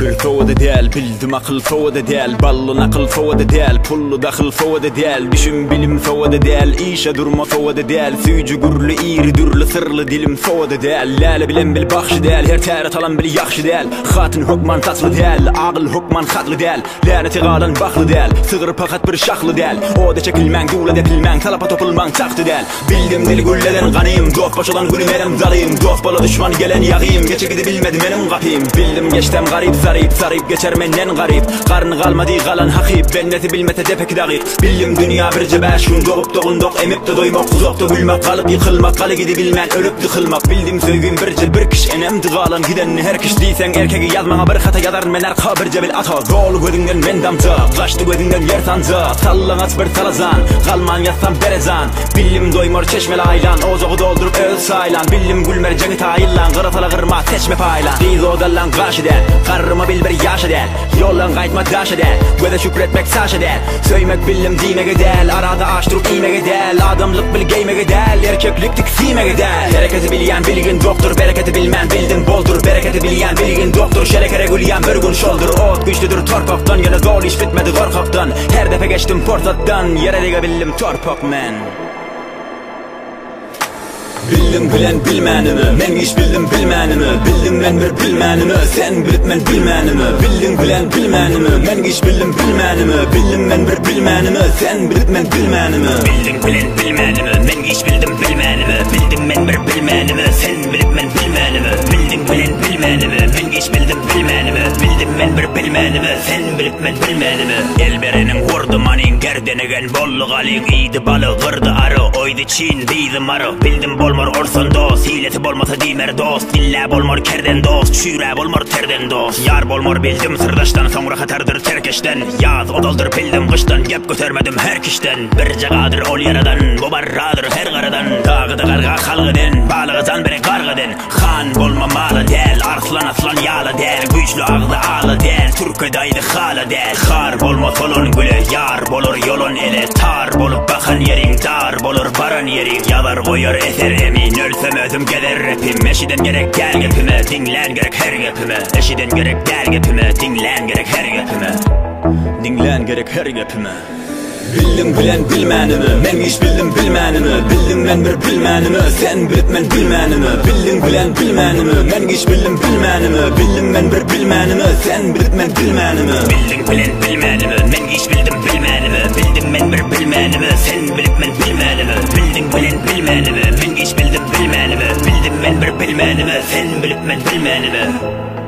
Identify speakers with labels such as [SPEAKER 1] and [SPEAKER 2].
[SPEAKER 1] bir fowda değil, bildim akıl fowda değil, ballın akıl fowda değil, pullu dakıl fowda değil, düşün bilim fowda değil, işe durma fowda değil, süyücü gürlü iri dürlü sırlı dilim fowda değil, lale bilen bil bakşı değil, her teret alan bil yakşı değil, hatın hukman tatlı değil, ağıl hukman hatlı değil, laneti galan baklı değil, sığır pakat bir şaklı değil, o da çekilmen gula depilmen, talapa topulman taktı değil, bildim dili gülleden kanıyım, dof başılan gülümerim dalıyım, dof bala düşman gelen yağıyım, geçe gidi bilmedim benim kapıyım, bildim geçtem garip sarıp geçer menden garip, karnı kalmadı kalan hakip, ben neti bilmete depek dağıp, bildim dünya bir cebeşun, doğup doğunduk, emip de doymak, uzakta gülmek, kalıp yıkılmak, kalı gidi bilmen, ölüp tıkılmak, bildim söygün bir cel bir kış, enemdi kalan gidenini her kış deysen, erkeki yazmana bir hata yazar men arka bir cebil ata, doğulu gözünden men damca, kaçtı gözünden yer sanca, sallan aç bir talazan, kalman yazsam berezan, bildim doymor çeşmeli aylan, ocağı doldurup öl saylan, bildim gülmer cengi tayillan, kıratala kırma seçme paylan, biz odallan karşı der, karrıma bil bir yaş eder, yollan kaytma daş eder, göze şükretmek saç eder, söymek bildim dime gidel, arada açtırıp ime gidel, adamlık bil geyme gidel, erkeklik tiksime gidel, bereketi bilyen bilgin doktor, bereketi bilmen bildin boldur, bereketi bilyen bilgin doktor, şerekere gülyen bir gün şoldur, ot güçlüdür torpaktan, yana zor iş bitmedi korkaktan, her defa geçtim portattan, yere diga bildim torpak men. Bildim bilen bilmenimi, men hiç bildim bilmenimi, bildim men bir bilmenimi, sen bilip men bilmenimi, bildim bilen bilmenimi, men hiç bildim bilmenimi, bildim men bir bilmenimi, sen bilip men bilmenimi, bildim bilen bilmenimi, men hiç bildim bilmenimi, bildim men bir bilmenimi, sen bilip men bilmenimi, bildim bilen bilmenimi, men hiç bildim bilmenimi, bildim men bir bilmenimi, sen bilip men bilmenimi, elberenin vurdu manin, gerdenegen bollu galin, iyiydi balı kırdı arı, oydu çin deydi marı, bildim bolmor orson dost, hileti bolmasa dimer dost, dille bolmor kerden dost, şüre bolmor terden dost, yar bolmor bildim sırdaştan, sonra hatardır terkeşten, yaz odaldır bildim kıştan, yap götürmedim her kişten, bir cagadır ol yaradan, bu barradır her karadan, dağıdı karga kalgıden, balığı zan beni kargıden, han bolma malı del, arslan aslan yağlı del, güçlü ağzı ağlı del, Türkiye'daydı halı del, kar bolma solun güle, yar bolur yolun ele, tar bolup bakan yerin, dar bolur baran yerin, yalar koyar eser emin, ölsem özüm gelir rapim, eşiden gerek gel gepime, dinlen gerek her gepime, eşiden gerek gel gepime, dinlen gerek her gepime, dinlen gerek her gepime. Bildim bilen bilmenimi, men hiç bildim bilmenimi, bildim men bir bilmenimi, sen bilip men bilmenimi, bildim bilen bilmenimi, men hiç bildim bilmenimi, bildim men bir bilmenimi, sen bilip men bilmenimi, bildim bilen bilmenimi, men hiç bildim bilmenimi, bildim men bir bilmenimi, sen bilip men bilmenimi, bildim bilen bilmenimi, men hiç bildim bilmenimi, bildim men bir bilmenimi, sen bilip men bilmenimi.